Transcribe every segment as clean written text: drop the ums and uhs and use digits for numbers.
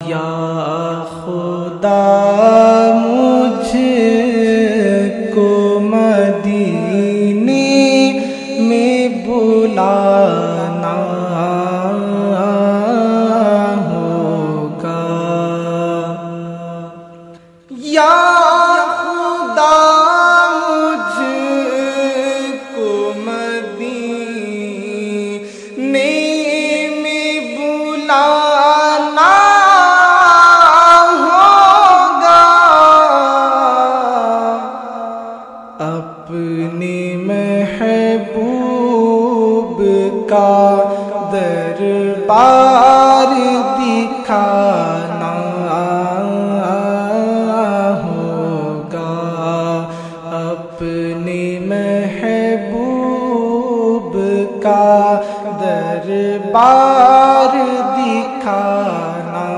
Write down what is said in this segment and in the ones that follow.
یا خدا مجھ کو مدینے میں بلانا ہوگا، یا خدا مجھ کو مدینے میں بلانا اپنے محبوب کا دربار دکھانا ہوگا، اپنے محبوب کا دربار دکھانا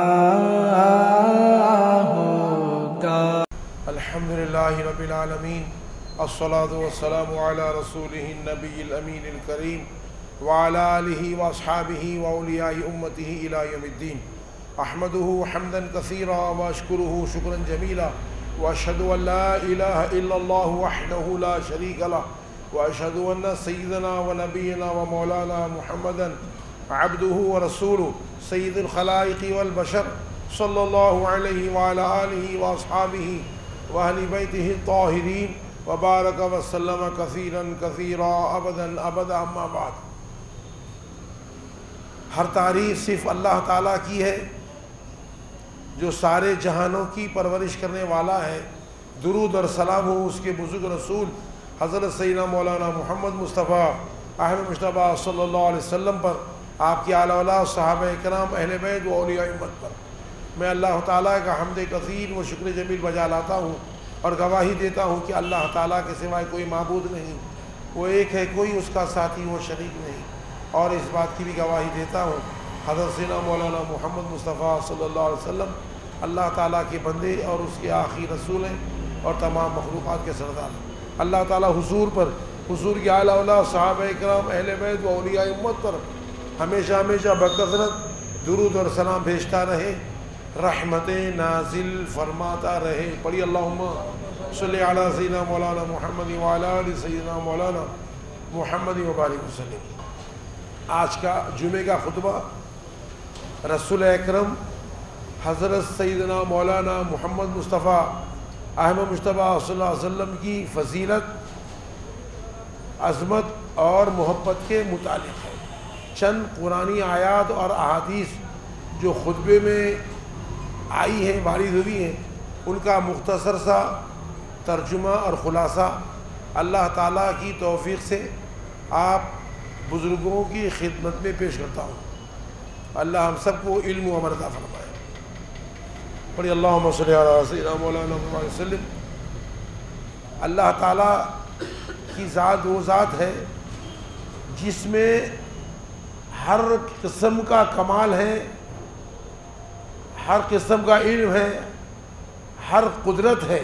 ہوگا۔ الحمدللہ رب العالمین، الصلاة والسلام علی رسولہ النبی الامین الکریم وعلی آلہ واصحابہ واولیاء امتہ الی یوم الدین۔ احمدہ حمدا کثیرا واشکرہ شکرا جمیلا، واشہد ان لا الہ الا اللہ وحدہ لا شریک لہ، واشہد ان سیدنا ونبینا ومولانا محمدا عبدہ ورسولہ سید الخلائق والبشر صلی اللہ علیہ وعلی آلہ واصحابہ وأہل بیتہ الطاہرین وبارک وسلم کثیرا کثیرا ابدا ابدا، اما بعد۔ ہر تعریف صرف اللہ تعالیٰ کی ہے جو سارے جہانوں کی پرورش کرنے والا ہے۔ درود اور سلام ہو اس کے بزرگ رسول حضرت سیدنا مولانا محمد مصطفیٰ احمد مجتبیٰ صلی اللہ علیہ وسلم پر، آپ کی اعلیٰ اولاد صحابہ کرام اہل بیت و اولیاء امت پر۔ میں اللہ تعالیٰ کا حمد کثیر و شکر جمیل بجا لاتا ہوں اور گواہی دیتا ہوں کہ اللہ تعالیٰ کے سوائے کوئی معبود نہیں، وہ ایک ہے، کوئی اس کا ساتھی و شریک نہیں، اور اس بات کی بھی گواہی دیتا ہوں حضرت سیدنا مولانا محمد مصطفیٰ صلی اللہ علیہ وسلم اللہ تعالیٰ کے بندے اور اس کے آخری رسول ہیں اور تمام مخلوقات کے سردار ہیں۔ اللہ تعالیٰ حضور پر، حضور کی اعلیٰ اولاد صحابہ کرام اہل بیت و اولیاء امت پر ہمیشہ ہمیشہ بکثرت درود اور سلام بھیجتا رہے، رحمتیں نازل فرماتا رہے۔ پڑھی اللہم صلی علی سیدنا مولانا محمد وعلی آل سیدنا مولانا محمد وبارک وسلم۔ آج کا جمعے کا خطبہ رسول اکرم حضرت سیدنا مولانا محمد مصطفیٰ احمد مجتبیٰ صلی اللہ علیہ وسلم کی فضیلت، عظمت اور محبت کے متعلق ہے۔ چند قرآنی آیات اور احادیث جو خطبے میں آئی ہیں، وارد ہوئی ہیں، ان کا مختصر سا ترجمہ اور خلاصہ اللہ تعالیٰ کی توفیق سے آپ بزرگوں کی خدمت میں پیش کرتا ہوں۔ اللہ ہم سب کو علم و عمل عطا فرمائے۔ پڑھی اللہم صلی علی سیدنا مولانا محمد علیہ وسلم۔ اللہ تعالیٰ کی ذات وہ ذات ہے جس میں ہر قسم کا کمال ہے، ہر قسم کا علم ہے، ہر قدرت ہے۔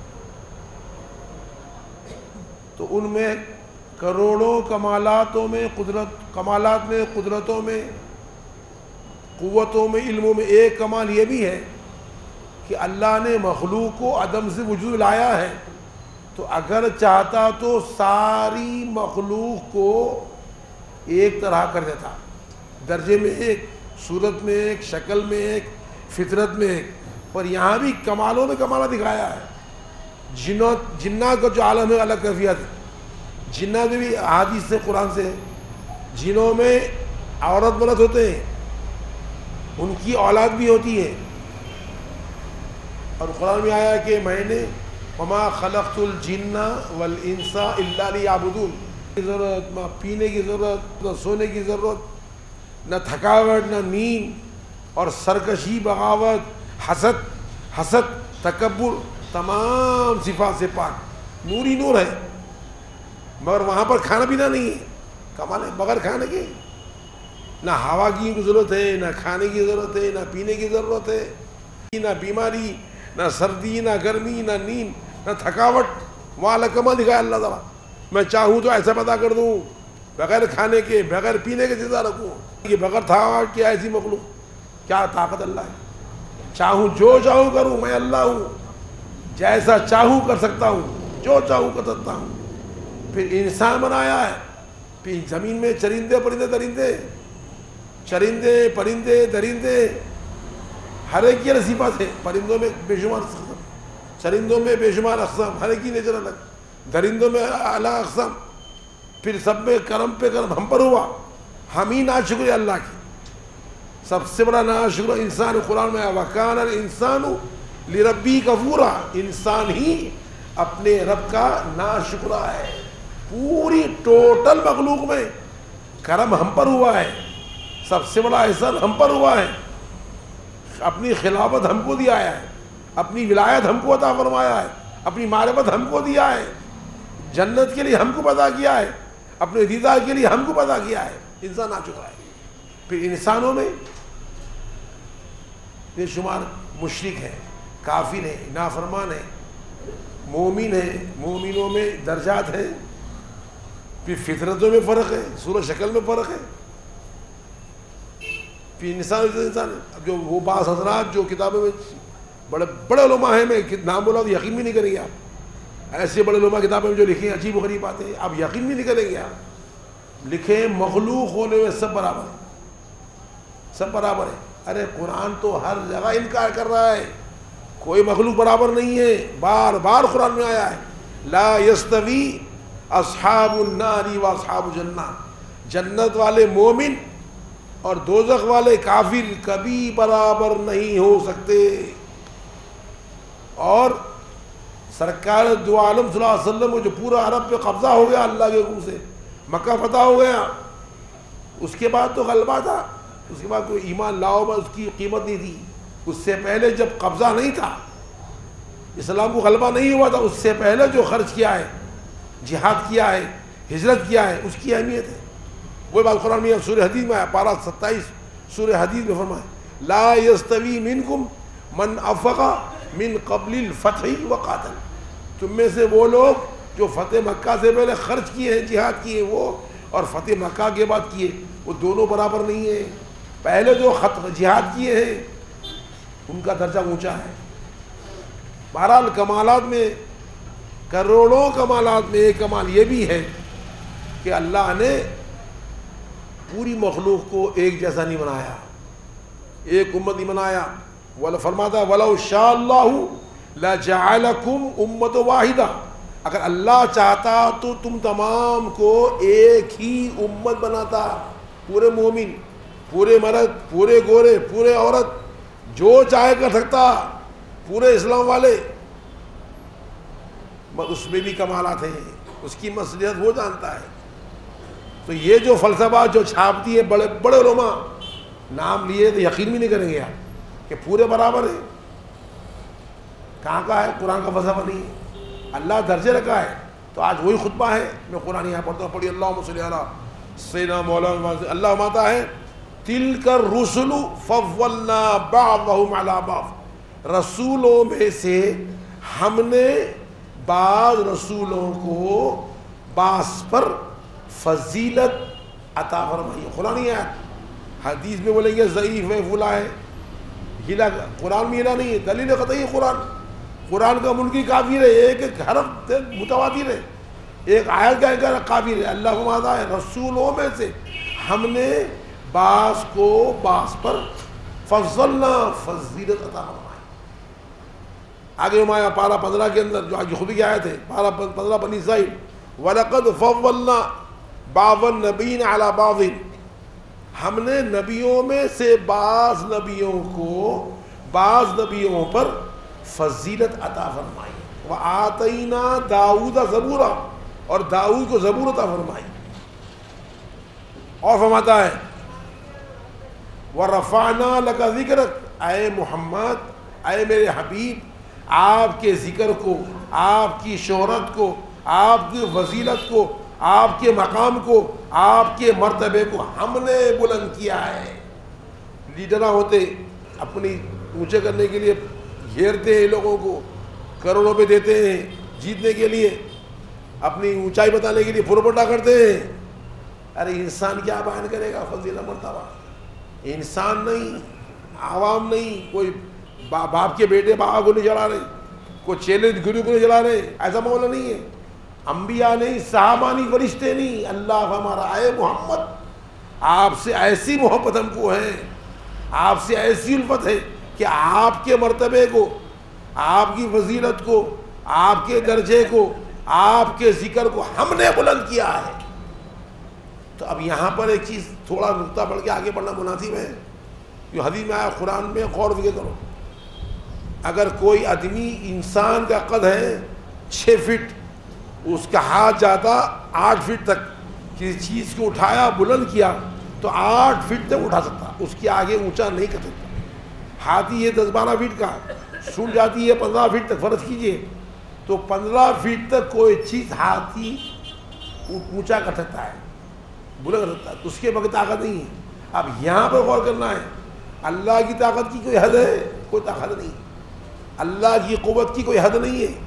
تو ان میں کروڑوں کمالاتوں میں کمالات میں، قدرتوں میں، قوتوں میں، علموں میں ایک کمال یہ بھی ہے کہ اللہ نے مخلوق کو عدم سے وجود لایا ہے، تو اگر چاہتا تو ساری مخلوق کو ایک طرح کر دیتا، درجے میں ایک، صورت میں ایک، شکل میں ایک، فطرت میں ایک۔ پر یہاں بھی کمالوں میں کمالہ دکھایا ہے۔ جنات کا جو عالم ہے الگ کیفیت ہے، جنات میں بھی احادیث سے، قرآن سے، جنوں میں عورت مرد ہوتے ہیں، ان کی اولاد بھی ہوتی ہے، اور قرآن میں آیا کہ میں نے وما خلقت الجن والانس الا لیعبدون، ضرورت نہ پینے کی ضرورت، نہ سونے کی ضرورت، نہ تھکاوٹ، نہ نیند، اور سرکشی، بغاوت، حسد، تکبر، تمام صفات سے پاک، نور ہی نور ہے۔ مگر وہاں پر کھانا پینا نہیں ہے، کمال ہے، بغیر کھانے کے نہ ہوا کی ضرورت ہے، نہ کھانے کی ضرورت ہے، نہ پینے کی ضرورت ہے، نہ بیماری، نہ سردی، نہ گرمی، نہ نیند، نہ تھکاوٹ۔ وہاں کمال دکھایا اللہ تعالیٰ۔ میں چاہوں تو ایسا پیدا کر دوں، بغیر کھانے کے، بغیر پینے کے زندہ رکھوں، کہ بغیر تھکاوٹ کی ایسی مخلوق، کیا طاقت اللہ ہے۔ چاہوں جو چاہوں کروں، میں اللہ ہوں، جیسا چاہوں کر سکتا ہوں، جو چاہوں کر سکتا ہوں۔ پھر انسان بنایا ہے، پھر زمین میں چرندے پرندے درندے ہر ایک کی نصیبت ہے۔ پرندوں میں بے شمار اقسام، چرندوں میں بے شمار اقسام، ہر ایک کی نیچر الگ، درندوں میں الگ اقسام۔ پھر سب میں کرم پہ کرم ہم پر ہوا، ہم ہی ناشکر اللہ کی۔ سب سے بڑا ناشکر انسان، قرآن میں وَكَانَ الْإِنسَانُ لِرَبِّهِ كَفُورًا، انسان ہی اپنے رب کا ناشکرا ہے۔ پوری ٹوٹل مخلوق میں کرم ہم پر ہوا ہے، سب سے بڑا احسان ہم پر ہوا ہے۔ اپنی خلافت ہم کو دیا ہے، اپنی ولایت ہم کو عطا فرمایا ہے، اپنی معرفت ہم کو دیا ہے، جنت کے لیے ہم کو پیدا کیا ہے، اپنے دیدار کے لیے ہم کو پیدا کیا ہے۔ انسان آ چکا ہے۔ پھر انسانوں میں بے شمار مشرک ہیں، کافر ہیں، نافرمان ہیں، مومن ہیں، مومنوں میں درجات ہیں، پھر فطرتوں میں فرق ہے، صورت شکل میں فرق ہے۔ پھر انسان جو وہ بعض حضرات جو کتابوں میں بڑے بڑے علماء ہیں، میں نام بولا تو یقین بھی نہیں کریں گے آپ، ایسے بڑے علماء کتابیں میں جو لکھیں عجیب و غریب باتیں آپ یقین بھی نہیں کریں گے۔ آپ لکھیں مخلوق ہونے میں سب برابر ہے، سب برابر ہے۔ ارے قرآن تو ہر جگہ انکار کر رہا ہے، کوئی مخلوق برابر نہیں ہے، بار بار قرآن میں آیا ہے لا یستوی اصحاب النار و اصحاب الجنہ، جنت والے مومن اور دوزخ والے کافر کبھی برابر نہیں ہو سکتے۔ اور سرکار دو عالم صلی اللہ علیہ وسلم کو جو پورا عرب پہ قبضہ ہو گیا اللہ کے حکم سے، مکہ فتح ہو گیا، اس کے بعد تو غلبہ تھا، اس کے بعد کوئی ایمان لاؤ میں اس کی قیمت نہیں تھی۔ اس سے پہلے جب قبضہ نہیں تھا، اسلام کو غلبہ نہیں ہوا تھا، اس سے پہلے جو خرچ کیا ہے، جہاد کیا ہے، ہجرت کیا ہے، اس کی اہمیت ہے۔ وہی بات قرآن میں سورہ حدید میں آیا، پارہ 27 سورہ حدید میں فرمایا لا یستوی منکم من انفق من قبل الفتح وقاتل، تم میں سے وہ لوگ جو فتح مکہ سے پہلے خرچ کیے ہیں، جہاد کیے ہیں وہ، اور فتح مکہ کے بعد کیے، وہ دونوں برابر نہیں ہیں۔ پہلے جو جہاد کیے ہیں ان کا درجہ اونچا ہے۔ بہرحال کمالات میں کروڑوں کمالات میں ایک کمال یہ بھی ہے کہ اللہ نے پوری مخلوق کو ایک جیسا نہیں بنایا، ایک امت نہیں بنایا۔ فرماتا وَلَوْ شَاءَ اللَّهُ لَجَعَلَكُمْ أُمَّةً وَاحِدَةً، اگر اللہ چاہتا تو تم تمام کو ایک ہی امت بناتا، پورے مومن، پورے مرد، پورے گورے، پورے عورت، جو چاہے کر سکتا، پورے اسلام والے۔ اس میں بھی کمالات ہیں، اس کی مصلحت وہ جانتا ہے۔ تو یہ جو فلسفہ جو چھاپتی ہے بڑے بڑے علماء، نام لیے تو یقین بھی نہیں کریں گے آپ کہ پورے برابر ہیں۔ کہاں کا ہے؟ قرآن کا فلسفہ نہیں ہے، اللہ درجے رکھا ہے۔ تو آج وہی خطبہ ہے، میں قرآن یہاں پڑھتا ہوں، پڑھی اللہم صلی علی سیدنا مولانا، اللہ ماتا ہے تلک الرسل فضلنا بعضهم علی بعض، رسولوں میں سے ہم نے بعض رسولوں کو بعض پر فضیلت عطا فرمائی۔ قرآن ہی ہے، حدیث میں بولیں گے ضعیف ہے، فلاں ہے، ہلا، قرآن میں ہلا نہیں ہے، دلیل قطعی قرآن۔ قرآن کا ملکی کافر ہے، ایک ایک حرف متواتر ہے، ایک آیت کا ایک کافر ہے۔ اللہ فرماتا ہے رسولوں میں سے ہم نے بعض کو بعض پر فضلنا، فضیلت عطا فرمائی۔ آگے ہمارا پارہ 15 کے اندر جو آگے خود کی آیت ہے، پارہ 15 بنی اسرائیل، وَلَقَدْ فَضَّلْنَا بَعْضَ النَّبِيِّينَ عَلَى بَعْضٍ، ہم نے نبیوں میں سے بعض نبیوں کو بعض نبیوں پر فضیلت عطا فرمائی۔ وَآتَيْنَا دَاوُودَ زَبُورًا، اور داؤد کو زبور عطا فرمائی۔ اور فرماتا ہے وَرَفَعْنَا لَكَ ذِكْرَكَ، اے محمد، اے میرے حبیب، آپ کے ذکر کو، آپ کی شہرت کو، آپ کی فضیلت کو، آپ کے مقام کو، آپ کے مرتبے کو ہم نے بلند کیا ہے۔ لیڈرہ ہوتے اپنی اونچے کرنے کے لیے گھیرتے ہیں لوگوں کو، کروڑوں پہ دیتے ہیں جیتنے کے لیے، اپنی اونچائی بتانے کے لیے پھرپٹا کرتے ہیں۔ ارے انسان کیا بیان کرے گا فضیلت مرتبہ؟ انسان نہیں، عوام نہیں، کوئی باپ کے بیٹے بابا کو نہیں جلا رہے, کوئی چیلنج گرو کو نہیں جلا رہے, ایسا معاملہ نہیں ہے. انبیاء نہیں, صحابہ نہیں, فرشتے نہیں. اللہ ہمارا اے محمد آپ سے ایسی محبت ہم کو ہے, آپ سے ایسی الفت ہے کہ آپ کے مرتبے کو, آپ کی فضیلت کو, آپ کے درجے کو, آپ کے ذکر کو ہم نے بلند کیا ہے. تو اب یہاں پر ایک چیز تھوڑا نقطہ پڑھ کے آگے بڑھنا مناسب ہے. جو حدیث میں آیا, قرآن میں غور و فکر کرو. اگر کوئی آدمی, انسان کا قد ہے 6 فٹ, اس کا ہاتھ جاتا 8 فٹ تک, کسی چیز کو اٹھایا بلند کیا تو 8 فٹ تک اٹھا سکتا, اس کے آگے اونچا نہیں کر سکتا. ہاتھی ہے 10-12 فٹ کا, سن جاتی ہے 15 فٹ تک, فرض کیجئے تو 15 فٹ تک کوئی چیز ہاتھی اونچا کر سکتا ہے, بلند کر سکتا ہے, تو اس کے بغیر طاقت نہیں ہے. اب یہاں پر غور کرنا ہے, اللہ کی طاقت کی کوئی حد ہے؟ کوئی طاقت نہیں. اللہ کی قوت کی کوئی حد نہیں ہے.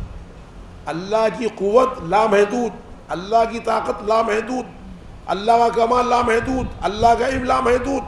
اللہ کی قوت لامحدود, اللہ کی طاقت لامحدود, اللہ کا کمال لامحدود, اللہ کا علم لامحدود.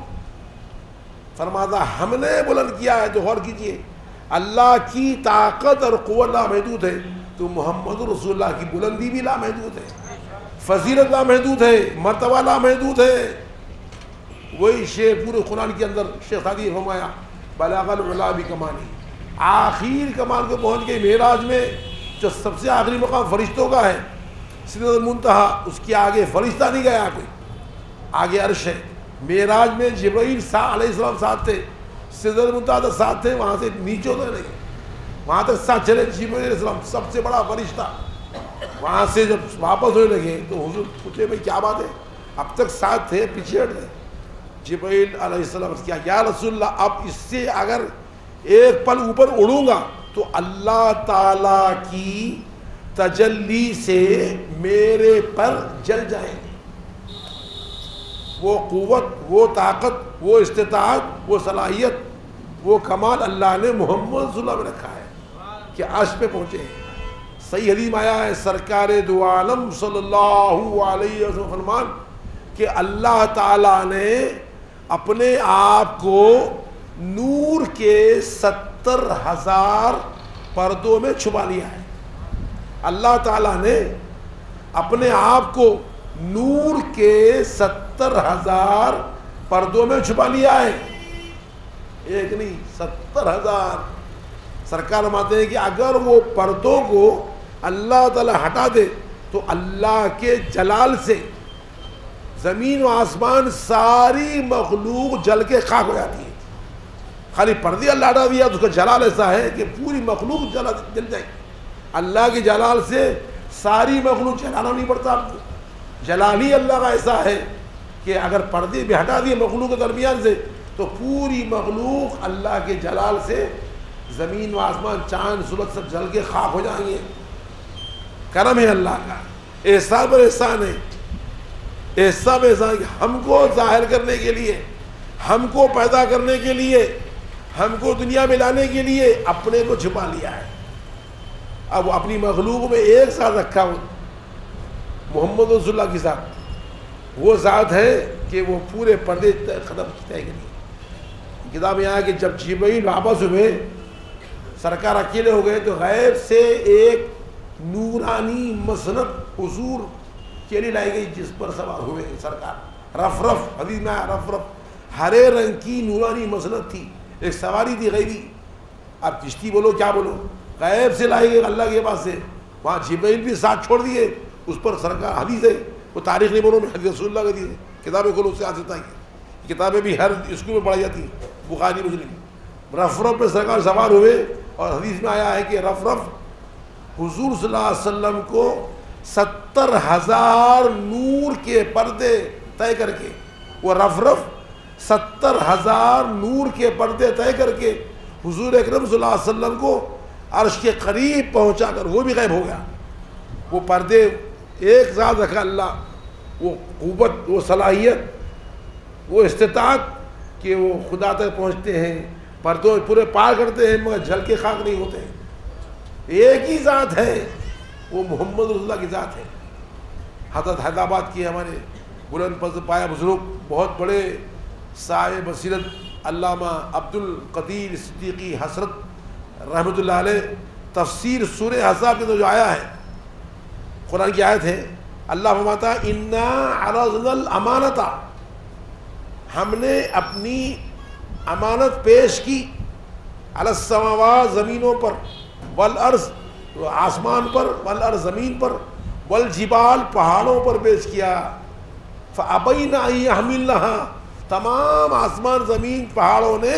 فرماتا ہم نے بلند کیا ہے. تو غور کیجئے, اللہ کی طاقت اور قوت لامحدود ہے, تو محمد رسول اللہ کی بلندی بھی لامحدود ہے, فضیلت لامحدود ہے, مرتبہ لامحدود ہے. وہی شعر پورے قرآن کے اندر شیخ سعدی نے فرمایا, بلغ العلا بکمالی, آخر کمال کو پہنچ گئی. معراج میں جو سب سے آخری مقام فرشتوں کا ہے, سدرۃ المنتہا, اس کے آگے فرشتہ نہیں گیا کوئی, آگے عرش ہے. معراج میں جبرائیل علیہ السلام ساتھ تھے, سدرۃ المنتہا تک ساتھ تھے, وہاں سے نیچے اترے نہیں, وہاں تک ساتھ چلے. جبرائیل علیہ السلام سب سے بڑا فرشتہ, وہاں سے جب واپس ہونے لگے تو حضور پوچھے بھائی کیا بات ہے, اب تک ساتھ تھے پیچھے ہٹ گئے. جبرائیل علیہ السلام کیا, یا رسول اللہ اب اس سے اگر ایک پل اوپر اڑوں گا تو اللہ تعالی کی تجلی سے میرے پر جل جائیں گے. وہ قوت, وہ طاقت, وہ استطاعت, وہ صلاحیت, وہ کمال اللہ نے محمد صلی اللہ علیہ وسلم میں رکھا ہے کہ عرش پہ پہنچے ہیں. صحیح حدیث میں آیا ہے, سرکار دو عالم صلی اللہ علیہ وسلم فرمان کہ اللہ تعالیٰ نے اپنے آپ کو نور کے 70,000 پردوں میں چھپا لیا ہے. اللہ تعالیٰ نے اپنے آپ کو نور کے 70,000 پردوں میں چھپا لیا ہے, ایک نہیں 70,000. سرکار فرماتے ہیں کہ اگر وہ پردوں کو اللہ تعالیٰ ہٹا دے تو اللہ کے جلال سے زمین و آسمان ساری مخلوق جل کے خاک ہو جاتی ہے. خالی پردے اللہ ہٹا دیا تو اس کا جلال ایسا ہے کہ پوری مخلوق جل جائے. اللہ کے جلال سے ساری مخلوق جلانا نہیں پڑتا آپ کو. جلال ہی اللہ کا ایسا ہے کہ اگر پردے بھی ہٹا دیے مخلوق کے درمیان سے تو پوری مخلوق اللہ کے جلال سے زمین و آسمان, چاند سورج سب جل کے خاک ہو جائیں گے. کرم ہے اللہ کا, احسان پر احسان ہے. احسان احسان ہم کو ظاہر کرنے کے لیے, ہم کو پیدا کرنے کے لیے, ہم کو دنیا میں لانے کے لیے اپنے کو چھپا لیا ہے. اب وہ اپنی مخلوق میں ایک ساتھ رکھا ہو محمد رسول اللہ کی ذات, وہ ذات ہے کہ وہ پورے پردے ختم طے کے لیے. کتاب میں آیا کہ جب جبرائیل واپس ہوئے, سرکار اکیلے ہو گئے, تو غیب سے ایک نورانی مسند حضور کے لیے لائی گئی جس پر سوار ہوئے سرکار. رف رف, حدیث میں آیا رف رف, ہرے رنگ کی نورانی مسند تھی, ایک سواری تھی غیبی. اب کشتی بولو کیا بولو, غیب سے لائی گئی اللہ کے پاس سے. وہاں جبرائیل بھی ساتھ چھوڑ دیے, اس پر سرکار. حدیث ہے, وہ تاریخ نہیں بولو, میں حدیث رسول اللہ کا حدیث ہے. کتابیں کھولو, اس سے آسکتا ہے. کتابیں بھی ہر اسکول میں پڑھائی جاتی ہیں, بخاری مسلم. رف رف پہ سرکار سوار ہوئے, اور حدیث میں آیا ہے کہ رف رف حضور صلی اللہ علیہ وسلم کو 70,000 نور کے پردے طے کر کے, وہ رف رف 70,000 نور کے پردے طے کر کے حضور اکرم صلی اللہ علیہ وسلم کو عرش کے قریب پہنچا کر وہ بھی غائب ہو گیا. وہ پردے ایک ذات رکھا اللہ, وہ قوت, وہ صلاحیت, وہ استطاعت کہ وہ خدا تک پہنچتے ہیں, پردوں پورے پار کرتے ہیں مگر جھل کے خاک نہیں ہوتے ہیں. ایک ہی ذات ہے, وہ محمد رسول اللہ کی ذات ہے. حضرت حیدرآباد کے ہمارے بلند پایا بزرگ, بہت بڑے صاحب بصیرت علامہ عبد القدیر صدیقی حسرت رحمۃ اللہ علیہ تفسیر سورہ احزاب کے جو آیا ہے، قرآن کی آیت ہے، اللہ فرماتا ہے انا عرضنا الامانۃ، ہم نے اپنی امانت پیش کی، علی السماوات زمینوں پر، والارض آسمان پر، والارض زمین پر، والجبال پہاڑوں پر پیش کیا، فابین ان یحملنها، تمام آسمان زمین پہاڑوں نے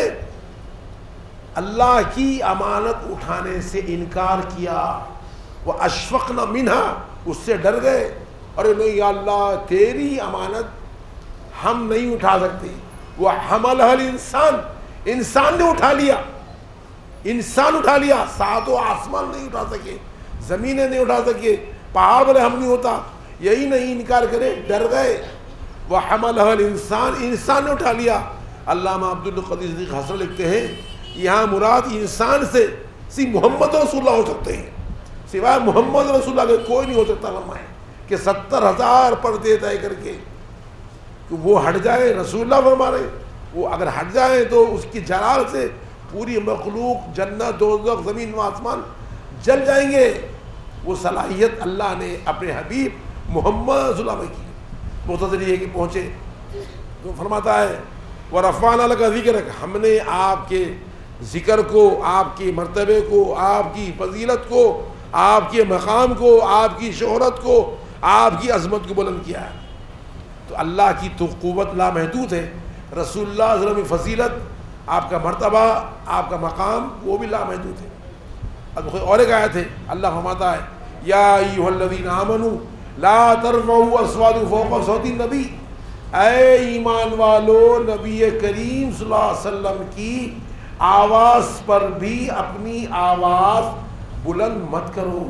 اللہ کی امانت اٹھانے سے انکار کیا، واشفقن منها، اس سے ڈر گئے، ارے نہیں یا اللہ تیری امانت ہم نہیں اٹھا سکتے، وحملها الانسان، انسان نے اٹھا لیا، انسان اٹھا لیا، ساتوں آسمان نہیں اٹھا سکے، زمینیں نہیں اٹھا سکے، پہاڑ بولے ہم نہیں ہوتا، یہی نہیں انکار کرے، ڈر گئے، وحملها الانسان، انسان نے اٹھا لیا۔ علامہ عبد القدیر صدیق حسن لکھتے ہیں یہاں مراد انسان سے صرف محمد رسول اللہ ہو سکتے ہیں، سوائے محمد رسول اللہ کے کوئی نہیں ہو سکتا۔ فرمائے کہ 70,000 پردے طے کر کے کہ وہ ہٹ جائے، رسول اللہ فرما رہے وہ اگر ہٹ جائیں تو اس کی جلال سے پوری مخلوق، جنت، دوزخ، زمین و آسمان جل جائیں گے۔ وہ صلاحیت اللہ نے اپنے حبیب محمد صلی اللہ علیہ وسلم کی، مختصر یہ کہ پہنچے تو فرماتا ہے وَرَفَعْنَا لَكَ ذِكْرَكَ، ہم نے آپ کے ذکر کو، آپ کے مرتبے کو، آپ کی فضیلت کو، آپ کے مقام کو، آپ کی شہرت کو، آپ کی عظمت کو بلند کیا ہے۔ تو اللہ کی تو قوت لامحدود ہے، رسول اللہ صلی اللہ علیہ وسلم کی فضیلت، آپ کا مرتبہ، آپ کا مقام وہ بھی لامحدود ہے۔ اب اور ایک آیت ہے، اللہ فرماتا ہے یا ایھا الذین آمنوا لا ترفعوا اصواتکم فوق صوت النبی، اے ایمان والو نبی کریم صلی اللہ علیہ وسلم کی آواز پر بھی اپنی آواز بلند مت کرو۔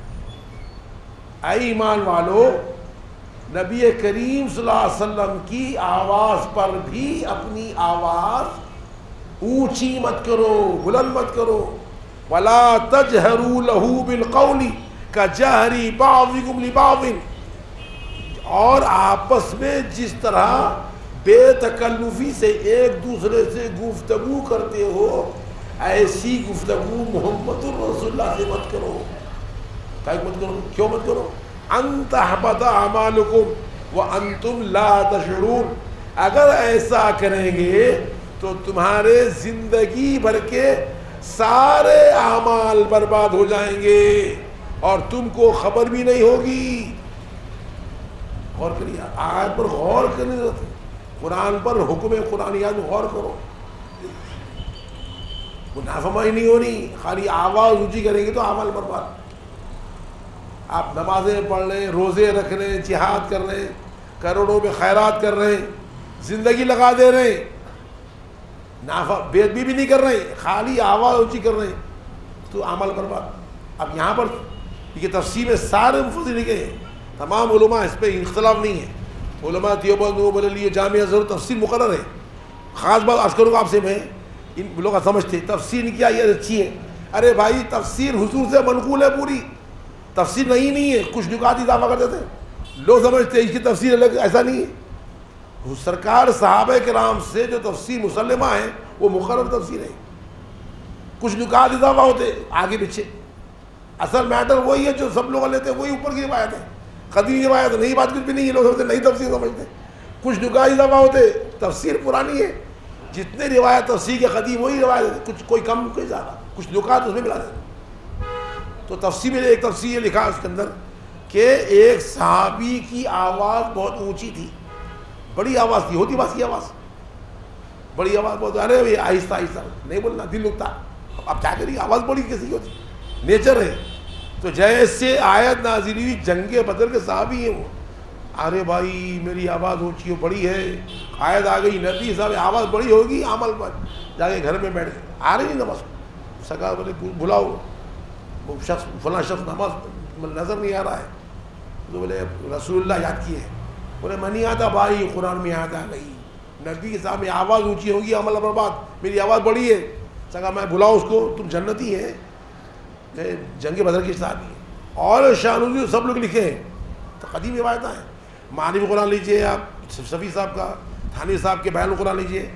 اے ایمان والو نبی کریم صلی اللہ علیہ وسلم کی آواز پر بھی اپنی آواز اونچی مت کرو، بلند مت کرو۔ وَلَا تَجْهَرُوا لَهُ بِالْقَوْلِ كَجَهْرِ بَعْضِكُمْ لِبَعْضٍ، اور آپس میں جس طرح بے تکلفی سے ایک دوسرے سے گفتگو کرتے ہو، ایسی گفتگو محمد رسول اللہ سے مت کرو۔ مت کرو، کیوں مت کرو؟ أَن تَحْبَطَ أَعْمَالُكُمْ وَأَنْتُمْ لَا تَشْعُرُونَ، اگر ایسا کریں گے تو تمہارے زندگی بھر کے سارے اعمال برباد ہو جائیں گے اور تم کو خبر بھی نہیں ہوگی۔ غور کریے، آیت پر غور کرنے ضرورت ہے، قرآن پر، حکم قرآنیات میں غور کرو۔ وہ نافرمانی نہیں ہونی، خالی آواز اونچی کریں گے تو اعمال برباد۔ آپ نمازیں پڑھ رہے ہیں، روزے رکھ رہے ہیں، جہاد کر رہے ہیں، کروڑوں میں خیرات کر رہے ہیں، زندگی لگا دے رہے ہیں، بے ادبی بھی نہیں کر رہے ہیں، خالی آواز اونچی کر رہے ہیں تو عمل برباد۔ اب یہاں پر یہ تفسیر میں سارے مفسرین لکھے ہیں، تمام علماء اس پہ اختلاف نہیں ہے، علماء دیوبند بریلوی جامعہ ضرور تفسیر مقرر ہے۔ خاص بات عرض کروں گا آپ سے، میں ان لوگ سمجھتے تفسیر کیا یہ اچھی ہے، ارے بھائی تفسیر حضور سے منقول ہے، پوری تفسیر نہیں ہے، کچھ نکات اضافہ کر دیتے ہیں، لوگ سمجھتے ہیں اس کی تفسیر الگ، ایسا نہیں ہے۔ سرکار صحابہ کرام سے جو تفسیر مسلمہ ہے وہ مقرر تفسیر ہے، کچھ نکات اضافہ ہوتے آگے پیچھے، اصل میٹر وہی ہے جو سب لوگ لیتے ہیں، وہی اوپر کی روایت ہے، قدیم روایت ہے، نئی بات کچھ بھی نہیں ہے، لوگ سمجھتے نئی تفسیر سمجھتے ہیں، کچھ نکات اضافہ ہوتے، تفسیر پرانی ہے، جتنے روایت تفسیر کے قدیم وہی روایت ہے، کچھ کوئی کم کوئی زیادہ، کچھ نکات اس میں ملا دیتے۔ تو تفسیر میں ایک تفسیر لکھا اس کے اندر کہ ایک صحابی کی آواز بہت اونچی تھی، بڑی آواز تھی، ہوتی باس کی آواز، بڑی آواز بہت، ارے بھائی آہستہ آہستہ نہیں بولنا، دل لگتا، اب کیا کریے، آواز بڑی کیسی ہوتی، نیچر ہے۔ تو جیسے آیت نازل ہوئی، جنگ بدر کے صحابی ہیں وہ، ارے بھائی میری آواز اونچی ہو، بڑی ہے، آیت آ گئی، نبی صاحب آواز بڑی ہوگی، عمل پر جا کے گھر میں بیٹھ گئے، آ رہی نہیں نماز، سکا بولے بلاؤ، وہ شخص فلاں شخص نماز نظر نہیں آ رہا ہے، تو بولے رسول اللہ یاد کیے، بولے میں نہیں آتا بھائی، قرآن میں یاد آ گئی، نبی کے سامنے آواز اونچی ہوگی، عمل برباد، میری آواز بڑی ہے، سکا میں بلاؤ اس کو، تم جنتی ہیں، جنگ بدر کی صحابی ہے، اور شان سب لوگ لکھے ہیں، تو قدیم روایتیں ہیں، معانی قرآن لیجئے آپ، صفی صاحب کا، تھانی صاحب کے بیان قرآن لیجئے،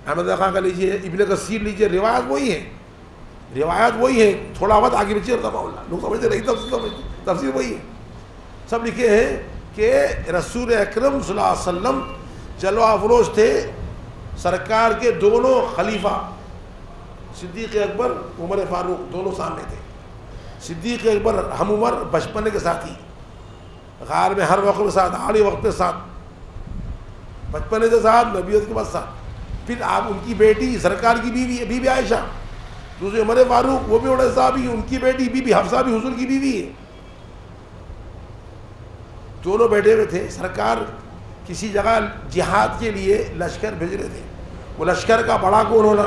احمد خان کا لیجیے، ابن کثیر لیجیے، روایت وہی ہے، تھوڑا وقت آگے پیچھے لوگ سمجھتے نہیں، تفسیر وہی ہے، سب لکھے ہیں کہ رسول اکرم صلی اللہ علیہ وسلم جلوہ افروز تھے، سرکار کے دونوں خلیفہ صدیق اکبر عمر فاروق دونوں سامنے تھے. صدیق اکبر ہم عمر بچپنے کے ساتھی، غار میں ہر وقت کے ساتھ، ہر وقت کے ساتھ، بچپنے کے ساتھ، نبوت کے بعد ساتھ. پھر آپ ان کی بیٹی سرکار کی بیوی ہے، بی بی عائشہ، دوسرے عمر فاروق وہ بھی بڑے صحابی، ان کی بیٹی بی بی حفصہ بھی حضور کی بیوی ہے. دونوں بیٹھے ہوئے تھے. سرکار کسی جگہ جہاد کے لیے لشکر بھیج رہے تھے. وہ لشکر کا بڑا کون ہونا،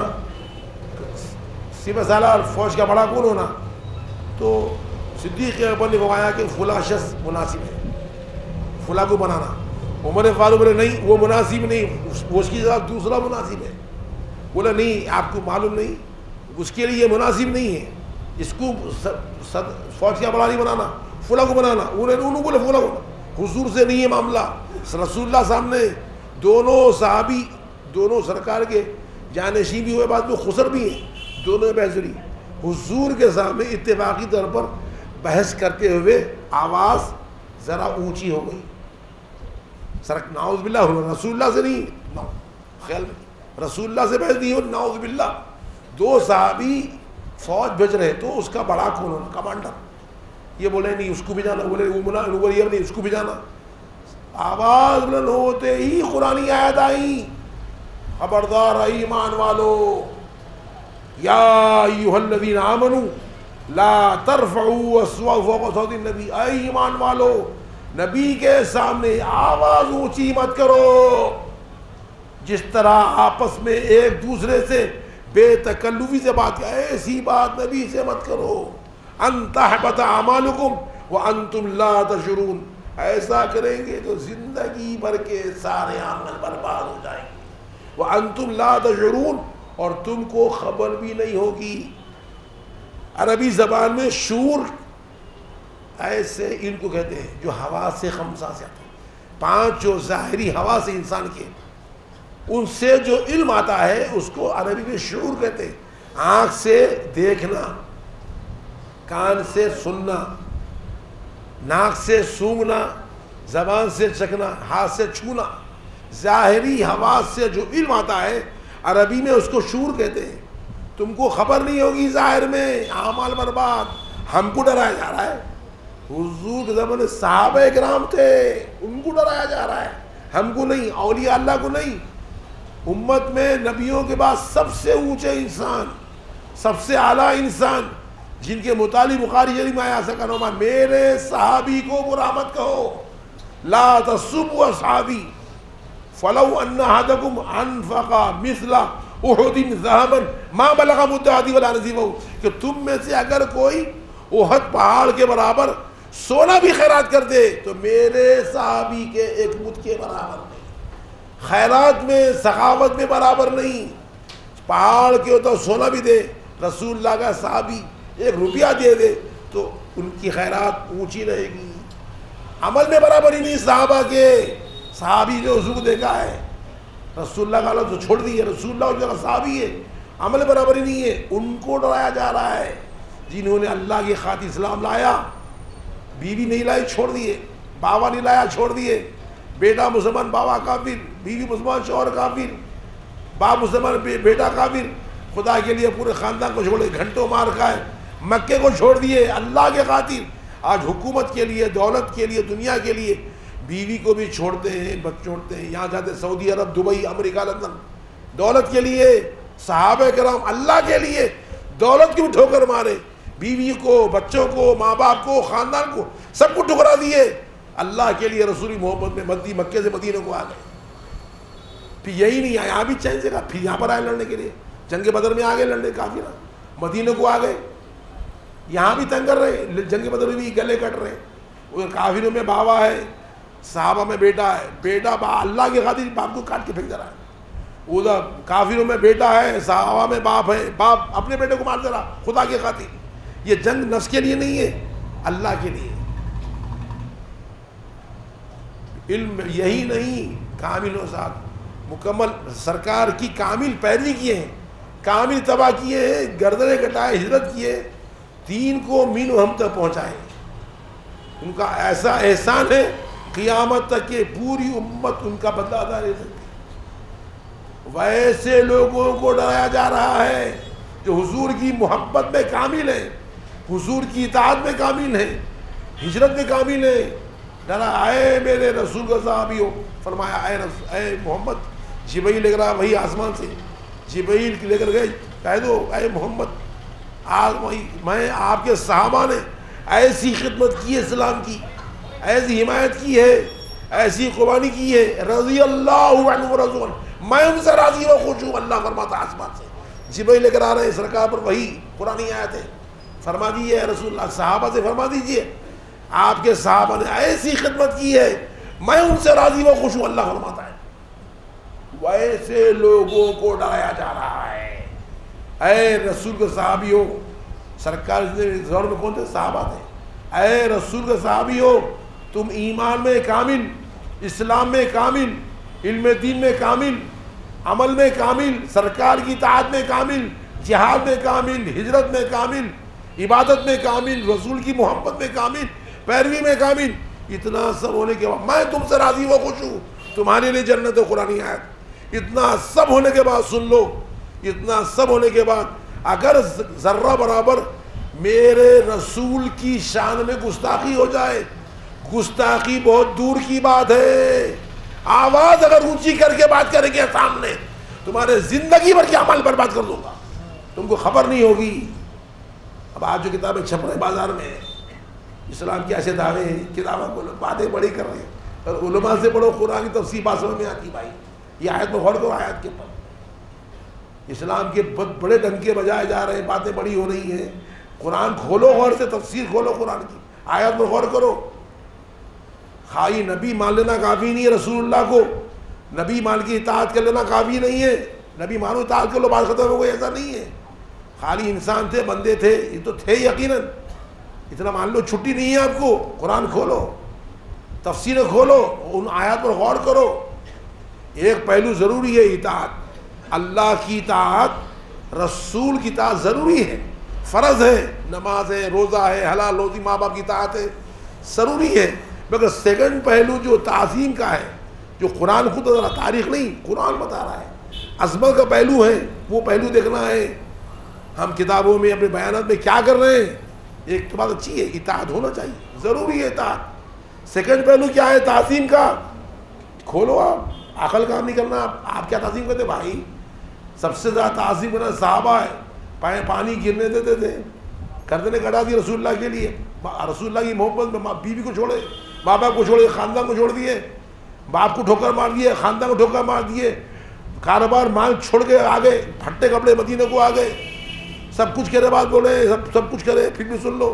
سپہ سالار فوج کا بڑا کون ہونا، تو صدیق اکبر نے فرمایا کہ فلاں شخص مناسب ہے، فلاں کو بنانا. عمر فاروق بولے نہیں وہ مناسب نہیں، وہ اس کی جگہ دوسرا مناسب ہے. بولا نہیں آپ کو معلوم نہیں، اس کے لیے یہ مناسب نہیں ہے، اس کو فوج کا بڑا نہیں بنانا، فلاں کو بنانا. انہوں بولے فلاں کو. حضور سے نہیں ہے معاملہ، رسول اللہ سامنے دونوں صحابی، دونوں سرکار کے جانشین بھی ہوئے، بعد میں خسر بھی ہیں، دونوں بحث ہوئی. حضور کے سامنے اتفاقی طور پر بحث کرتے ہوئے آواز ذرا اونچی ہو گئی. نعوذ باللہ، رسول اللہ سے نہیں، خیال میں رسول اللہ سے بحث نہیں ہو، نعوذ باللہ. دو صحابی فوج بھیج رہے تو اس کا بڑا کون ہونا، کمانڈر. یہ بولے نہیں اس کو بھی جانا، بولے یہ نہیں اس کو بھی جانا. آواز بلند ہوتے ہی قرآن آیت آئی، خبردار ایمان والو، یا ایھا الذین آمنوا لا ترفعوا اصواتکم فوق صوت النبی. اے ایمان والو، نبی کے سامنے آواز اونچی مت کرو. جس طرح آپس میں ایک دوسرے سے بے تکلفی سے بات کرے، ایسی بات نبی سے مت کرو. ان تحبط اعمالکم وانتم لا تشعرون. ایسا کریں گے تو زندگی بھر کے سارے عمل برباد ہو جائیں گے. وانتم لا تشعرون، اور تم کو خبر بھی نہیں ہوگی. عربی زبان میں شعور ایسے ان کو کہتے ہیں جو حواس سے خمسہ سے آتے ہیں. 5 جو ظاہری حواس انسان کے، ان سے جو علم آتا ہے اس کو عربی میں شعور کہتے ہیں. آنکھ سے دیکھنا، کان سے سننا، ناک سے سونگھنا، زبان سے چکھنا، ہاتھ سے چھونا، ظاہری حواس سے جو علم آتا ہے عربی میں اس کو شعور کہتے ہیں. تم کو خبر نہیں ہوگی ظاہر میں، اعمال برباد. ہم کو ڈرایا جا رہا ہے. حضور کے زمانے صحابہ کرام تھے، ان کو ڈرایا جا رہا ہے، ہم کو نہیں، اولیاء اللہ کو نہیں. امت میں نبیوں کے بعد سب سے اونچے انسان، سب سے اعلیٰ انسان، جن کے متعلق بخاری شریف میں آیا سکا، میرے صحابی کو برا مت کہو. لا تسبوا اصحابی فلو ان احدکم انفق مثل احد ذهبا ما بلغ مد احدی ولا نصیبہ. کہ تم میں سے اگر کوئی احد پہاڑ کے برابر سونا بھی خیرات کر دے تو میرے صحابی کے ایک مد کے برابر نہیں. خیرات میں، سخاوت میں برابر نہیں. پہاڑ کے تو سونا بھی دے، رسول اللہ کا صحابی 1 روپیہ دے دے تو ان کی خیرات اونچی رہے گی. عمل میں برابر ہی نہیں صحابہ کے. صحابی جو حضور کو دیکھا ہے، رسول اللہ کا عالم تو چھوڑ دی ہے، رسول اللہ جو صحابی ہے، عمل برابر ہی نہیں ہے. ان کو ڈرایا جا رہا ہے جنہوں نے اللہ کی خاطر اسلام لایا، بیوی نہیں لائی چھوڑ دیے، باوا نہیں لایا چھوڑ دیے، بیٹا مسلمان باوا کافر، بیوی مسلمان شوہر کافر، باپ مسلمان بیٹا کافر، خدا کے لیے پورے خاندان کو چھوڑے، گھنٹوں مار کھائے، مکے کو چھوڑ دیے اللہ کے خاطر. آج حکومت کے لیے، دولت کے لیے، دنیا کے لیے بیوی کو بھی چھوڑتے ہیں، بچے چھوڑتے ہیں. یہاں جاتے سعودی عرب، دبئی، امریکہ، لندن، دولت کے لیے. صحابہ کرام اللہ کے لیے دولت کیوں ٹھوکر مارے؟ بیوی کو، بچوں کو، ماں باپ کو، خاندان کو، سب کو ٹھکرا دیے. اللہ کے لیے رسولی محبت میں مکے سے مدینہ کو آ گئے. پھر یہی نہیں آیا، یہاں بھی چین سے کہا، پھر یہاں پر آئے لڑنے کے لیے. جنگ بدر میں آ گئے لڑنے کافی نا، مدینہ کو آ گئے، یہاں بھی تنگ کر رہے، جنگ بدر میں بھی گلے کٹ رہے. کافروں میں باوا ہے، صحابہ میں بیٹا ہے، بیٹا اللہ کی خاطر باپ کو کاٹ کے پھینک دے رہا ہے. ادھر کافروں میں بیٹا ہے، صحابہ میں باپ ہے، باپ اپنے بیٹے کو مار دے رہا خدا کی خاطر. یہ جنگ نفس کے لیے نہیں ہے، اللہ کے لیے. علم یہی نہیں، کامل و ساتھ مکمل سرکار کی کامل پیروی کیے ہیں، کامل تباہ کیے ہیں، گردنیں کٹائے، ہجرت کیے، دین کو مین و ہم تک پہنچائے. ان کا ایسا احسان ہے قیامت تک کہ پوری امت ان کا بدلہ ادا لے سکتی. ویسے لوگوں کو ڈرایا جا رہا ہے جو حضور کی محبت میں کامل ہیں، حضور کی اطاعت میں کامل ہیں، ہجرت میں کامل ہیں. ڈرا اے میرے رسول کا صحابیوں، فرمایا اے محمد، جبرائیل لے کر آیا وہی آسمان سے، جبرائیل لے کر گئے، کہہ دو اے محمد آج میں آپ کے صحابہ نے ایسی خدمت کی ہے اسلام کی، ایسی حمایت کی ہے، ایسی قربانی کی ہے، رضی اللہ عنہ ورضوا، میں ان سے راضی و خوش ہوں. اللہ فرماتا آسمان سے جبرائیل لے کر آ رہے ہیں سرکار پر وہی قرآنی آیت ہے. فرما دیجیے رسول اللہ، صحابہ سے فرما دیجیے آپ کے صحابہ نے ایسی خدمت کی ہے، میں ان سے راضی و خوش ہوں. اللہ فرماتا ہے ویسے لوگوں کو ڈرایا جا رہا ہے. اے رسول کے صحابیوں، سرکار دور میں کون تھے؟ صحابہ تھے. اے رسول کے صحابیوں، تم ایمان میں کامل، اسلام میں کامل، علم دین میں کامل، عمل میں کامل، سرکار کی اطاعت میں کامل، جہاد میں کامل، ہجرت میں کامل، عبادت میں کامل، رسول کی محبت میں کامل، پیروی میں کامل. اتنا سب ہونے کے بعد میں تم سے راضی و خوش ہوں، تمہارے لیے جنت قرآن آیت. اتنا سب ہونے کے بعد سن لو، اتنا سب ہونے کے بعد اگر ذرہ برابر میرے رسول کی شان میں گستاخی ہو جائے، گستاخی بہت دور کی بات ہے، آواز اگر اونچی کر کے بات کریں گے سامنے، تمہارے زندگی بھر کی عمل برباد کر دوں گا، تم کو خبر نہیں ہوگی. اب آج جو کتابیں چھپ رہے بازار میں، اسلام کے ایسے دعوے ہیں، کتابیں بولو، باتیں بڑی کر رہے ہیں، اور علماء سے پڑھو قرآن کی تفسیر بات سمجھ میں آتی. بھائی یہ آیت میں غور کرو، آیت کے پر اسلام کے بڑے ڈنکے بجائے جا رہے ہیں، باتیں بڑی ہو رہی ہیں. قرآن کھولو غور سے، تفسیر کھولو قرآن کی، آیت میں غور کرو. خائی نبی مان لینا کافی نہیں ہے، رسول اللہ کو نبی مان کی اطاعت کر لینا کافی نہیں ہے. نبی مانو اطاعت کر لو بات ختم ہو گئی، ایسا نہیں ہے. خالی انسان تھے، بندے تھے، یہ تو تھے یقیناً، اتنا مان لو چھٹی نہیں ہے آپ کو. قرآن کھولو، تفسیر کھولو، ان آیات پر غور کرو. ایک پہلو ضروری ہے اطاعت، اللہ کی اطاعت، رسول کی اطاعت ضروری ہے، فرض ہے. نماز ہے، روزہ ہے، حلال روزی، ماں باپ کی اطاعت ہے، ضروری ہے. مگر سیکنڈ پہلو جو تعظیم کا ہے، جو قرآن خود بتا رہا، تاریخ نہیں، قرآن بتا رہا ہے، عظمت کا پہلو ہے، وہ پہلو دیکھنا ہے. ہم کتابوں میں اپنے بیانات میں کیا کر رہے ہیں؟ ایک تو بات اچھی ہے، اطاعت ہونا چاہیے، ضروری ہے اطاعت. سیکنڈ پہلو کیا ہے تعظیم کا؟ کھولو، آپ عقل کام نہیں کرنا. آپ کیا تعظیم کرتے بھائی؟ سب سے زیادہ تعظیم کرنا صحابہ ہے. پانی گرنے دیتے تھے، گردنیں نے کٹا دی رسول اللہ کے لیے. رسول اللہ کی محبت میں بیوی کو چھوڑے، ماں باپ کو چھوڑے، خاندان کو چھوڑ دیے، باپ کو ٹھوکر مار دیے، خاندان کو ٹھوکر مار دیے، کاروبار مال چھوڑ کے آ گئے، پھٹے کپڑے مدینے کو آ گئے. سب کچھ کرے بعد بولے سب کچھ کرے، پھر بھی سن لو،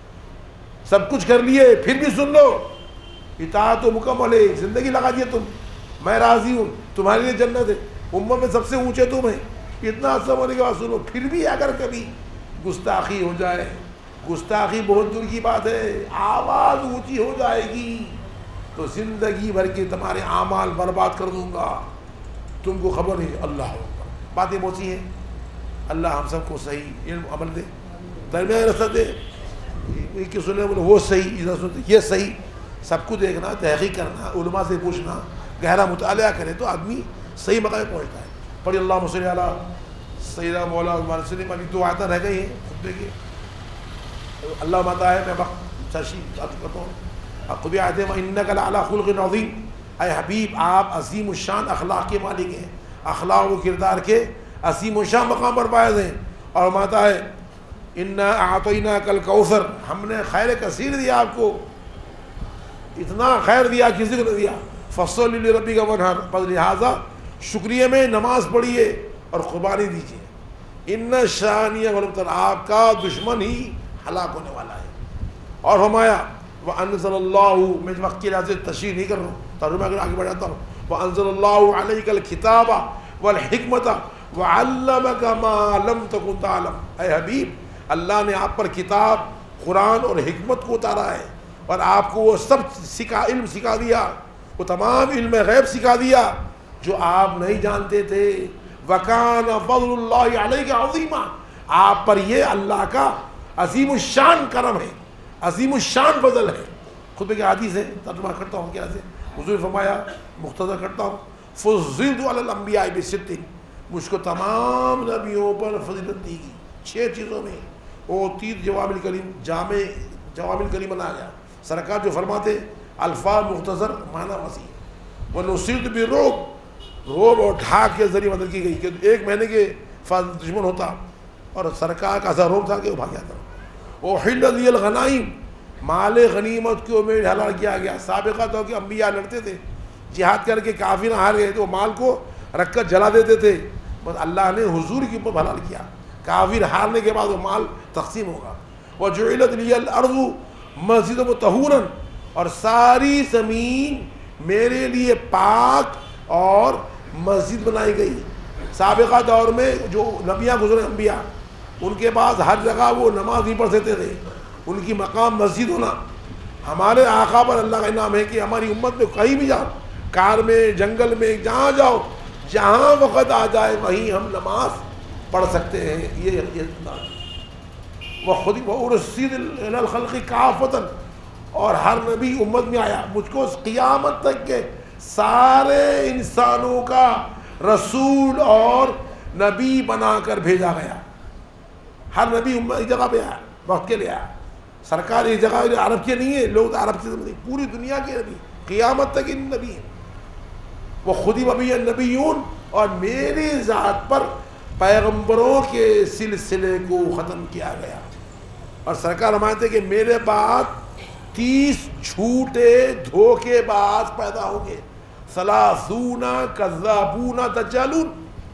سب کچھ کر لیے پھر بھی سن لو. اطاعت تو مکمل ہے، زندگی لگا دیے تم، میں راضی ہوں، تمہارے لیے جنت ہے، امت میں سب سے اونچے تم ہیں. اتنا سب ہونے کے بعد سنو، پھر بھی اگر کبھی گستاخی ہو جائے، گستاخی بہت دور کی بات ہے، آواز اونچی ہو جائے گی تو زندگی بھر کے تمہارے اعمال برباد کر دوں گا، تم کو خبر نہیں. اللہ اکبر، باتیں بہت سی ہیں. اللہ ہم سب کو صحیح علم عمل دے، درمیان رسد دے. کہ سنے بولے وہ صحیح، ادھر سنتے یہ صحیح، سب کو دیکھنا، تحقیق کرنا، علماء سے پوچھنا، گہرا مطالعہ کرے تو آدمی صحیح مقام پہنچتا ہے. پڑھی اللہم صلی علی سیدنا مولانا عثمان وسلم. ابھی دو آیتیں رہ گئی ہیں خطبے کی. اللہ ماتا ہے، میں وقت کرتا ہوں. خود آیت ہے وَإِنَّكَ لَعَلَىٰ خُلُقٍ عَظِيمٍ. اے حبیب آپ عظیم الشان اخلاق کے مالک ہیں، اخلاق و کردار کے عظیم الشان مقام پر فائز ہیں. اور ماتا ہے اِنَّا أَعْطَيْنَاكَ الْكَوْثَرَ، ہم نے خیر کثیر دیا آپ کو، اتنا خیر دیا کسی کو نہیں دیا. فَصَلِّ لِرَبِّكَ وَانْحَرْ، بس لہٰذا شکریہ میں نماز پڑھیے اور قربانی دیجیے. اِنَّ شَانِئَكَ الْأَبْتَرُ، آپ کا دشمن ہی ہلاک ہونے والا ہے. اور فرمایا وَأَنزَلَ اللَّهُ، میں وقت کی لحاظ سے تشریح نہیں کر رہا ہوں، ترجمہ اگر آگے بڑھاتا ہوں. وَأَنزَلَ اللَّهُ عَلَيْكَ الْكِتَابَ وَالْحِكْمَةَ وَعَلَّمَكَ مَا لَمْ تَكُنْ تَعْلَمْ. اے حبیب، اللہ نے آپ پر کتاب، قرآن اور حکمت کو اتارا ہے، اور آپ کو وہ سب علم سکھا دیا، وہ تمام علم غیب سکھا دیا، جو آپ نہیں جانتے تھے. وَكَانَ فَضْلُ اللَّهِ عَلَيْكَ عَظِيمًا, آپ پر یہ اللہ کا عظیم الشان کرم ہے, عظیم الشان فضل ہے. خطبے کی حدیث ہے, ترجمہ کرتا ہوں کیا سے. حضور نے فرمایا, مختصر کرتا ہوں, فُضِّلْتُ عَلَى الْأَنْبِيَاءِ بِسِتٍّ, مجھ کو تمام نبیوں پر فضیلت دی گئی 6 چیزوں میں. وہ 30 جوامع الکلیم, جامع جوامع الکلیم بنا گیا. سرکار جو فرماتے الفاظ مختصر معنی وسیع. وَنُصِرْتُ بِالرُّعْبِ, روب اور ڈھاک کے ذریعے مدد کی گئی کہ 1 مہینے کے دشمن ہوتا اور سرکار کا ایسا روب تھا کہ وہ بھاگ جاتا. وَأُحِلَّتْ لِيَ الْغَنَائِمُ, مال غنیمت کو میں حلال کیا گیا. سابقہ تو کہ انبیاء لڑتے تھے, جہاد کر کے کافر ہار گئے تو مال کو رکھ کر جلا دیتے تھے, بس اللہ نے حضور کے اوپر حلال کیا. کافر ہارنے کے بعد وہ مال تقسیم ہوگا. وَجُعِلَتْ لِيَ الْأَرْضُ مَسْجِدًا وَطَهُورًا, اور ساری زمین میرے لیے پاک اور مسجد بنائی گئی. سابقہ دور میں جو نبیاں گزرے انبیاء, ان کے پاس ہر جگہ وہ نماز نہیں پڑھ سکتے تھے, ان کی مقام مسجد ہونا. ہمارے آقا پر اللہ کا انعام ہے کہ ہماری امت میں کہیں بھی جاؤ, کار میں, جنگل میں, جہاں جاؤ, جہاں وقت آ جائے وہیں ہم نماز پڑھ سکتے ہیں. یہ وہ خود وَأُرْسِلَ إِلَى الْخَلْقِ كَافَةً, اور ہر نبی امت میں آیا. مجھ کو قیامت تک کے سارے انسانوں کا رسول اور نبی بنا کر بھیجا گیا. ہر نبی امت ایک جگہ پہ آیا, وقت کے لیے آیا. سرکار ایک جگہ عرب کے نہیں ہے, لوگ تو عرب سے نہیں, پوری دنیا کے نبی, قیامت تک ان نبی ہیں. وہ خود ہی نبی النبیون, اور میری ذات پر پیغمبروں کے سلسلے کو ختم کیا گیا. اور سرکار فرماتے کہ میرے بعد 30 جھوٹے دھوکے باز پیدا ہوں گے. 30 کذابون دجالون,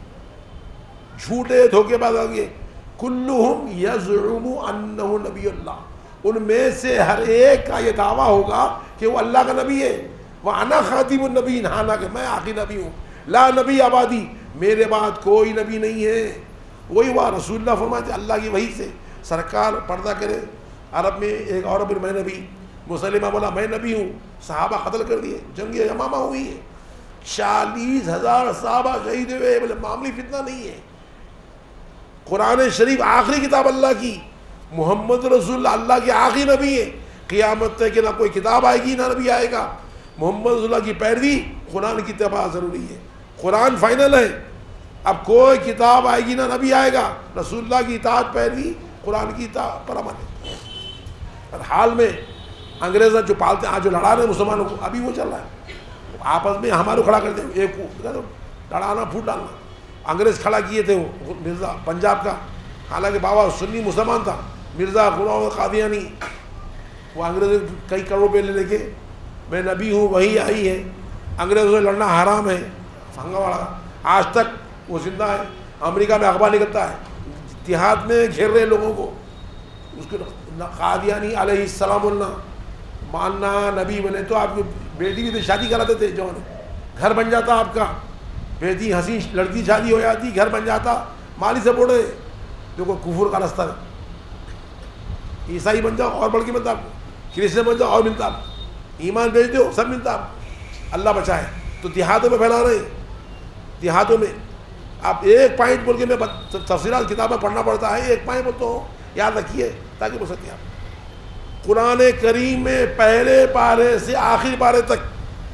جھوٹے دھوکے باز ہوں گے. کلہم یزعم انہ نبی اللہ, ان میں سے ہر ایک کا یہ دعویٰ ہوگا کہ وہ اللہ کا نبی ہے. وَأَنَا خَاتِمُ النَّبِيِّينَ, حالانکہ میں آخری نبی ہوں. لا نبی آبادی, میرے بعد کوئی نبی نہیں ہے. وہی ہوا رسول اللہ فرماتے اللہ کی وحی سے. سرکار پردہ کرے. عرب میں ایک عورت میں نبی, مسلمہ بولا میں نبی ہوں, صحابہ قتل کر دیے, جنگ یمامہ ہوئی ہے, 40,000 صحابہ شہید ہوئے. بولے معمولی فتنہ نہیں ہے. قرآن شریف آخری کتاب اللہ کی, محمد رسول اللہ اللہ کے آخری نبی ہے. قیامت تک کہ نہ کوئی کتاب آئے گی نہ نبی آئے گا. محمد رسول اللہ کی پیروی, قرآن کی اتباع ضروری ہے. قرآن فائنل ہے. اب کوئی کتاب آئے گی نہ نبی آئے گا. رسول اللہ کی اطاعت پیروی, قرآن کی اطاعت پر عمل ہے. اور حال میں انگریز جو پالتے ہیں, آج جو لڑا رہے ہیں مسلمانوں کو, ابھی وہ چل رہا ہے. آپس میں ہمارے کو کھڑا کر دیں, ایک لڑانا پھوٹ ڈالنا. انگریز کھڑا کیے تھے وہ مرزا پنجاب کا, حالانکہ بابا سنی مسلمان تھا, مرزا غلام قادیانی. وہ انگریز کئی کروڑ روپے لے کے میں نبی ہوں وہی آئی ہے. انگریزوں سے لڑنا حرام ہے. پھنگا والا آج تک وہ زندہ ہے. امریکہ میں اخبار نکلتا ہے, اتحاد میں گھیر رہے لوگوں کو. اس کو قادیانی علیہ السلام بولنا, ماننا نبی بنے تو آپ کی بیٹی بھی شادی کراتے تھے, جو گھر بن جاتا آپ کا, بیٹی حسین لڑکی شادی ہو جاتی, گھر بن جاتا, مالی سے بوڑھے. دیکھو کفر کا رستہ ہے. عیسائی بن جاؤ اور بڑھ کے ملتا آپ کو, کرسچن بن جاؤ اور ملتا آپ کو, ایمان بیچ دو سب ملتا آپ کو. اللہ بچائے. تو دیہاتوں میں پھیلا رہے ہیں. دیہاتوں میں آپ ایک پوائنٹ بول کے میں تفصیلات کتابیں پڑھنا پڑتا ہے, ایک پوائنٹ بولتا ہوں, یاد رکھیے تاکہ بول سکتے آپ. قرآن کریم میں پہلے پارے سے آخری پارے تک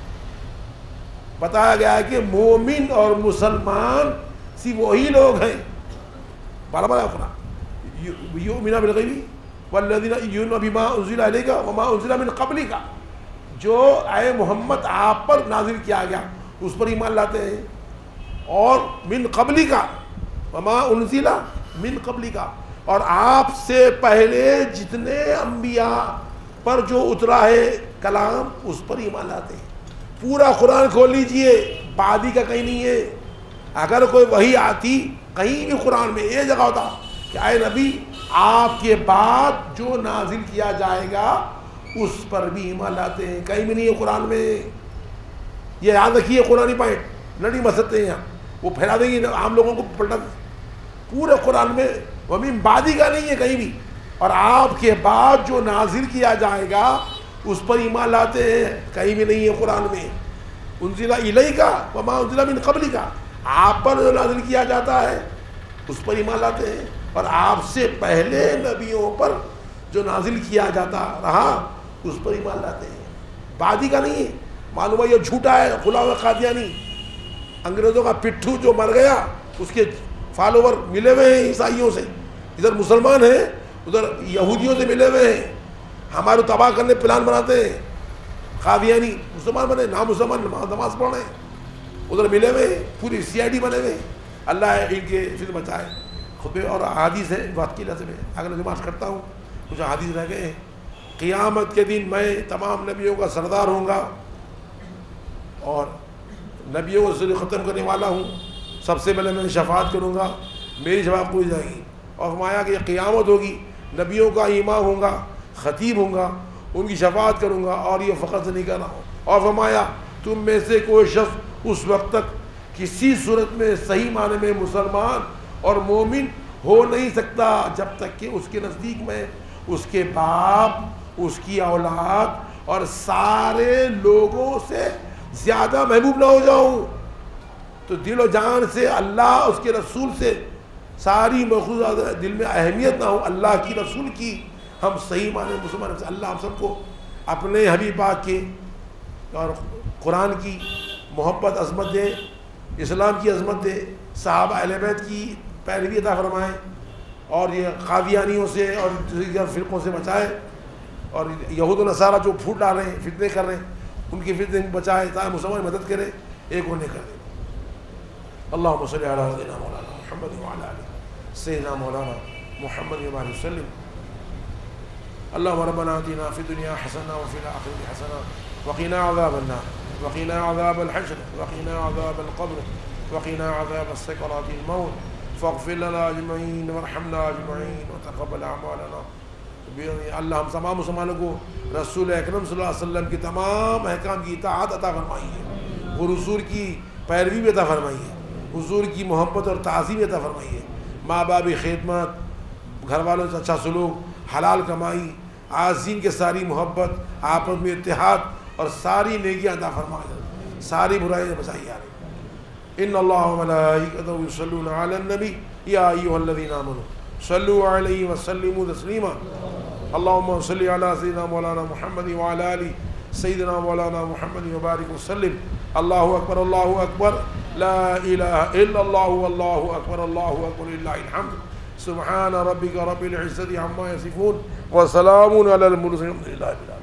بتایا گیا ہے کہ مومن اور مسلمان صرف وہی لوگ ہیں. برابر ہے قرآن. یؤمنون بالغیب والذین یؤمنون بما انزل الیک وما انزل من قبلک, جو اے محمد آپ پر نازل کیا گیا اس پر ایمان لاتے ہیں, اور من قبلک وما انزل من قبلک, اور آپ سے پہلے جتنے انبیاء پر جو اترا ہے کلام اس پر ایمان لاتے ہیں. پورا قرآن کھول لیجئے, بعدی کا کہیں نہیں ہے. اگر کوئی وحی آتی کہیں بھی قرآن میں یہ جگہ ہوتا کہ اے نبی آپ کے بعد جو نازل کیا جائے گا اس پر بھی ایمان لاتے ہیں, کہیں بھی نہیں ہے قرآن میں. یہ یاد رکھیے قرآنی پوائنٹ, لڑی مت سکتے ہیں یہاں, وہ پھیلا دیں گے عام لوگوں کو پلٹا. پورے قرآن میں ومن بعدی کا نہیں ہے کہیں بھی, اور آپ کے بعد جو نازل کیا جائے گا اس پر ایمان لاتے ہیں, کہیں بھی نہیں ہے قرآن میں. انزل الیک وما انزل من قبلک، آپ پر جو نازل کیا جاتا ہے اس پر ایمان لاتے ہیں، اور آپ سے پہلے نبیوں پر جو نازل کیا جاتا رہا اس پر ایمان لاتے ہیں، بعدی کا نہیں ہے۔ معلوم ہے یہ جھوٹا ہے، کھلا ہوا قادیانی، انگریزوں کا پٹھو جو مر گیا اس کے فالوور ملے ہوئے ہیں عیسائیوں سے، ادھر مسلمان ہیں ادھر یہودیوں سے ملے ہوئے ہیں، ہمارے تباہ کرنے پلان بناتے ہیں، قادیانی مسلمان بنے نام مسلمان نماز پڑھ رہے ہیں، ادھر ملے ہوئے ہیں، پوری سی آئی ڈی بنے ہوئے ہیں۔ اللہ ان کے فکر بچائے۔ خطبے اور احادیث ہے بات کی لازم ہے، اگر نماز کرتا ہوں کچھ احادیث رہ گئے ہیں۔ قیامت کے دن میں تمام نبیوں کا سردار ہوں گا اور نبیوں کو ذریعہ ختم کرنے والا ہوں، سب سے پہلے میں شفاعت کروں گا، میری شفاعت پوری جائے گی، اور فرمایا کہ قیامت ہوگی، نبیوں کا امام ہوں گا، خطیب ہوں گا، ان کی شفاعت کروں گا، اور یہ فقط سے نہیں کر رہا ہوں۔ اور فرمایا تم میں سے کوئی شخص اس وقت تک کسی صورت میں صحیح معنی میں مسلمان اور مومن ہو نہیں سکتا جب تک کہ اس کے نزدیک میں اس کے باپ، اس کی اولاد اور سارے لوگوں سے زیادہ محبوب نہ ہو جاؤں، تو دل و جان سے اللہ اس کے رسول سے ساری مخصوص دل میں اہمیت نہ ہو اللہ کی رسول کی، ہم صحیح معنی مسلمان سے اللہ ہم سب کو اپنے حبیب پاک کے اور قرآن کی محبت عظمت دے، اسلام کی عظمت دے، صحابہ اہل بیت کی پیروی عطا فرمائے، اور یہ قادیانیوں سے اور دیگر فرقوں سے بچائے، اور یہود و نصارہ جو پھوٹ ڈال رہے ہیں، فتنے کر رہے ہیں، ان کی فتنے بچائے تاکہ مسلمان مدد کرے، ایک ہونے کر دے۔ اللہم صلی علی سیدنا مولانا محمد وعلی آلہ سیدنا مولانا محمد وبارک وسلم۔ اللہم ربنا آتنا فی الدنیا حسنہ وفی الآخرۃ حسنہ وقنا عذاب النار وقنا عذاب الحشر وقنا عذاب القبر وقنا عذاب السکرات الموت فاغفر لنا اجمعین وارحمنا اجمعین وتقبل اعمالنا۔ اللہ ہم تمام مسلمانوں کو رسول اکرم صلی اللہ علیہ وسلم کی تمام احکام کی اطاعت عطا فرمائیے، اور حضور کی پیروی بھی عطا فرمائیے، حضور کی محبت اور تعظیم عطا فرمائیے، ماں باپ کی خدمت، گھر والوں سے اچھا سلوک، حلال کمائی، عازین کے ساری محبت، آپس میں اتحاد اور ساری نیکیاں عطا فرمائیے، ساری برائیاں بچائیے۔ ان اللہ وملائکتہ یصلون علی النبی یا ایھا الذین آمنوا صلوا علیہ وسلموا تسلیما۔ اللہم صلی علی سیدنا مولانا محمد وعلی آل سیدنا مولانا محمد وبارک وسلم۔ اللہ اکبر اللہ اکبر، لا الہ الا اللہ واللہ اکبر، اللہ اکبر للہ الحمد۔ سبحان ربک رب العزۃ عما یصفون وسلام علی المرسلین، الحمد للہ رب العالمین۔